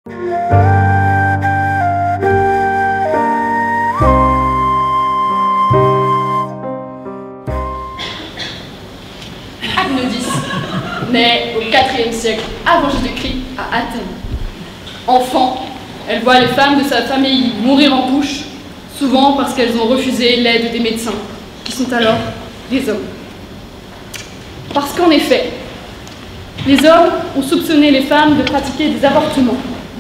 Agnodis naît au IVe siècle avant Jésus-Christ à Athènes. Enfant, elle voit les femmes de sa famille mourir en couches, souvent parce qu'elles ont refusé l'aide des médecins, qui sont alors des hommes. Parce qu'en effet, les hommes ont soupçonné les femmes de pratiquer des avortements.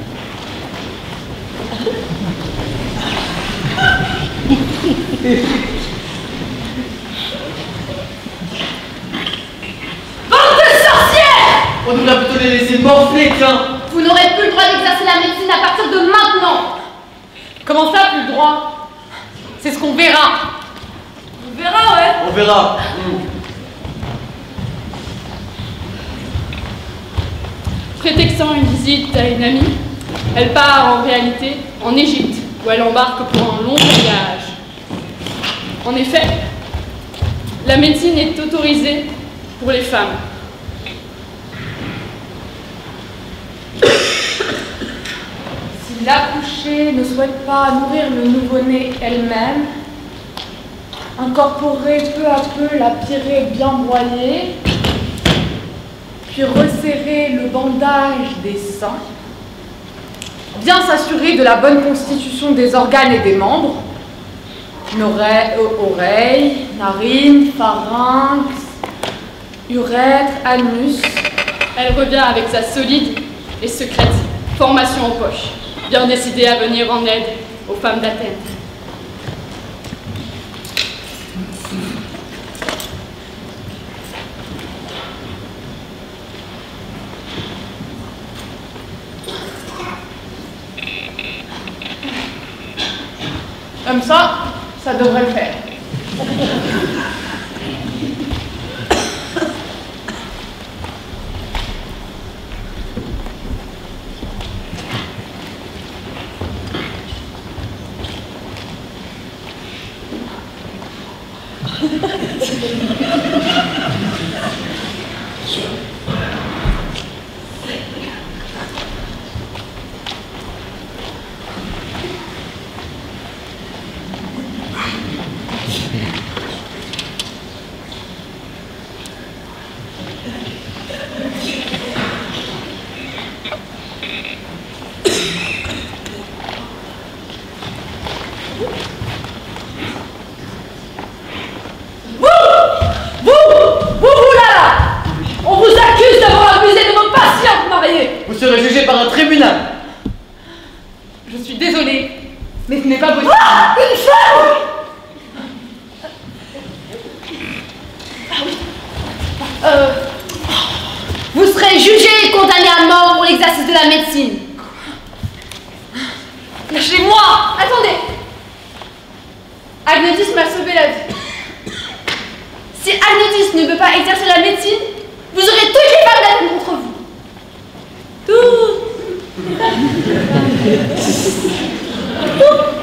On nous l'a plutôt les laisser morfler, tiens. Vous n'aurez plus le droit d'exercer la médecine à partir de maintenant. Comment ça, plus le droit? C'est ce qu'on verra. On verra, ouais. On verra. Prétextant une visite à une amie, elle part en réalité en Égypte, où elle embarque pour un long voyage. En effet, la médecine est autorisée pour les femmes. Si l'accouchée ne souhaite pas nourrir le nouveau-né elle-même, incorporer peu à peu la pirée bien broyée, puis resserrer le bandage des seins, bien s'assurer de la bonne constitution des organes et des membres, oreilles, narines, pharynx, urètre, anus. Elle revient avec sa solide et secrète formation en poche, bien décidée à venir en aide aux femmes d'Athènes. Comme ça devrait le faire. Vous serez jugé par un tribunal. Je suis désolée, mais ce n'est pas possible. Ah, une femme! Vous serez jugé et condamné à mort pour l'exercice de la médecine. Lâchez-moi! Attendez. Agnodis m'a sauvé la vie. Si Agnodis ne veut pas exercer la médecine, vous aurez toutes les femmes d'Athènes contre vous. Tout.